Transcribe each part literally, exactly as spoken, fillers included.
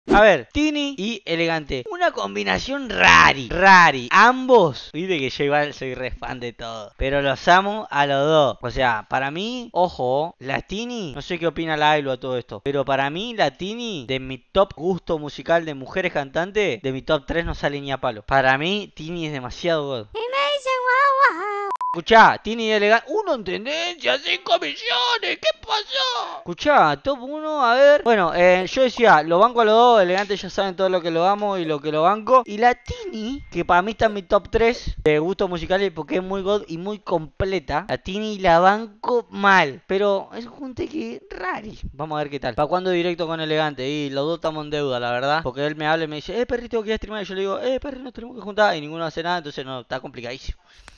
A ver, Tini y Elegante. Una combinación rari, rari. Ambos. Viste que yo igual soy re fan de todo. Pero los amo a los dos. O sea, para mí, ojo, la Tini, no sé qué opina Lailo a todo esto. Pero para mí, la Tini, de mi top gusto musical de mujeres cantantes, de mi top tres no sale ni a palo. Para mí, Tini es demasiado god. Y me dicen guau guau. Escuchá, Tini y Elegante. Uno en tendencia, cinco millones. ¿Qué pasó? Escuchá, top uno, a ver. Bueno, eh, yo decía, lo banco a los dos. Elegante ya saben todo lo que lo amo y lo que lo banco. Y la Tini, que para mí está en mi top tres de gustos musicales porque es muy god y muy completa. La Tini la banco mal. Pero es un junte que rari. Vamos a ver qué tal. ¿Para cuándo directo con Elegante? Y los dos estamos en deuda, la verdad. Porque él me habla y me dice, eh, perri, tengo que ir a streamar. Y yo le digo, eh, perri, nos tenemos que juntar. Y ninguno hace nada, entonces no, está complicadísimo.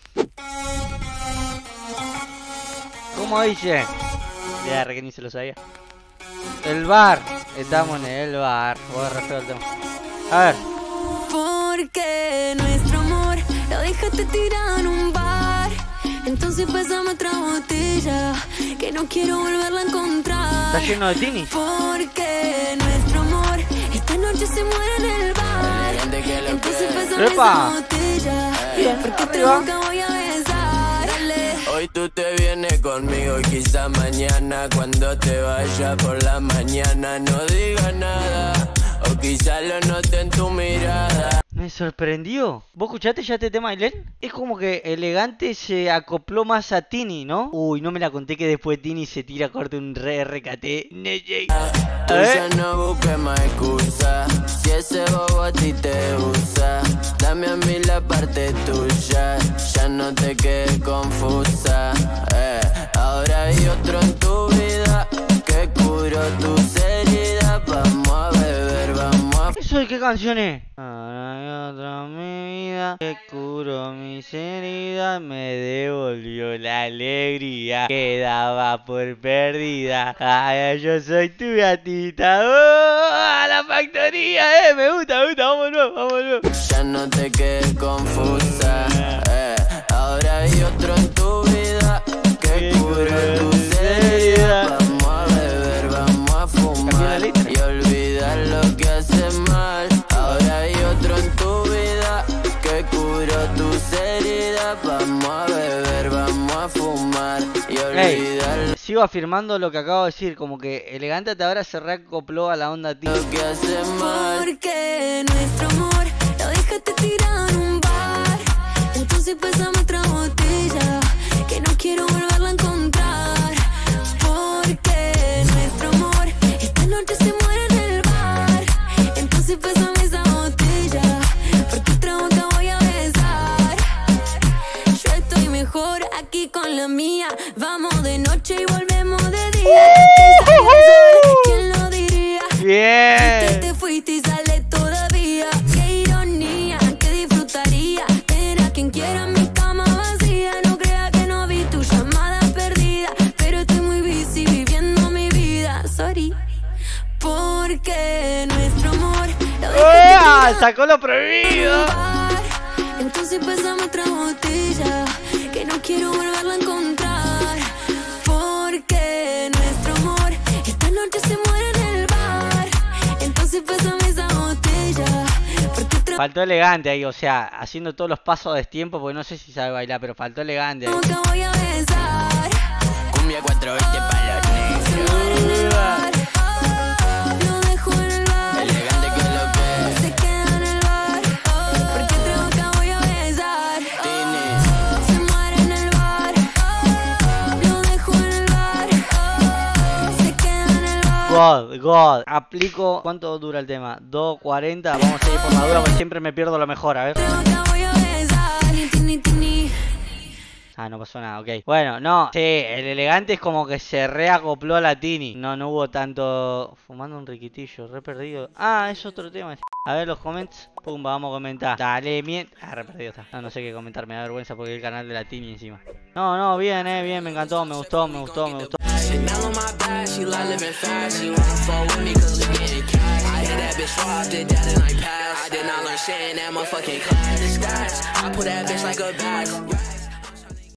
¿Cómo dice? Ya, re que ni se lo sabía. El bar. Estamos en el bar. Voy a re feo el tema. A ver. Porque nuestro amor lo dejaste tirado en un bar. Entonces pásame otra botella, que no quiero volverla a encontrar. Está lleno de Tini. Porque nuestro amor esta noche se muere en el bar. Entonces pásame ¡Epa! esa botella, Bien, porque otra arriba. boca voy a besar. Dale. Hoy tú te vienes conmigo y quizá mañana cuando te vaya por la mañana no digas nada. O quizá lo note en tu mirada. Me sorprendió. ¿Vos escuchaste ya este tema, Ailén? Es como que Elegante se acopló más a Tini, ¿no? Uy, no me la conté que después Tini se tira corte un re R K T. Tú ya no busques más excusa. Si ese bobo a ti te usa, dame a mí la parte tuya. Ya no te quedes confusa. eh. Ahora hay otro en tu vida que curó tus heridas. Vamos a beber, vamos a... ¿Eso de qué canción es? Ahora hay otra en mi vida que curó mis heridas, me devolvió la alegría que daba por perdida. Ay, yo soy tu gatita. ¡Oh! ¡A la factoría! ¡Eh! Me gusta, me gusta. Vámonos, vámonos. Ya no te quedes confusa. eh. Ahora hay otro en tu vida que curó tus heridas. Vamos a beber, vamos a fumar y olvidar lo que hace mal. Ahora hay otro en tu vida que curó tus heridas. Vamos a beber, vamos a fumar y olvidar Ey, sigo afirmando lo que acabo de decir, como que Elegante hasta ahora se reacopló a la onda Tini. lo que hace mal. Porque nuestro amor lo dejaste tirado en un bar. Entonces pásame otra botella, que no quiero volverla a encontrar. Porque nuestro amor esta noche se muere en el bar. Entonces pásame esa botella, porque otra boca voy a besar. Yo estoy mejor aquí con la mía. Vamos de noche y volvemos de día. ¿Quién lo diría? Bien. Te fuiste y sale todavía. Qué ironía, que disfrutaría tener a quien quiera en mi cama vacía. No crea que no vi tu llamada perdida, pero estoy muy busy viviendo mi vida. Sorry. Porque nuestro amor lo dejaste ¡Ah! tirado Sacó lo en prohibido. un bar. Entonces pásame otra botella, que no quiero volverla a encontrar. Porque nuestro amor esta noche se muere en el bar. Entonces pásame esa botella, porque otra Faltó Elegante ahí, o sea, haciendo todos los pasos a destiempo, porque no sé si sabe bailar, pero faltó Elegante ahí. boca voy a besar. Cumbia cuatro veinte para los negros. Lo dejo en el bar, Elegante que lo que se queda en el bar. Porque otra boca voy a besar. Tini. Se muere en el bar. Lo dejo en el bar, se queda en el bar. God, God. Aplico. ¿Cuánto dura el tema? dos cuarenta. Vamos a ir por la dura porque siempre me pierdo lo mejor, a ver. Otra boca voy a besar. Tini, tini. Ah, no pasó nada, ok. Bueno, no. Sí, el Elegante es como que se reacopló a la Tini. No, no hubo tanto... Fumando un riquitillo, re perdido. Ah, es otro tema. A ver los comments. Pum, vamos a comentar. Dale, bien. Ah, re perdido está. No, no sé qué comentar, me da vergüenza porque es el canal de la Tini encima. No, no, bien, eh, bien, me encantó, me gustó, me gustó, me gustó. Chanel on my back, she like living fast. She wanna fall with me cause we getting cash. I hit that bitch raw, did that in like past. I did not learn shit in that motherfucking class. I put that bitch like a bag.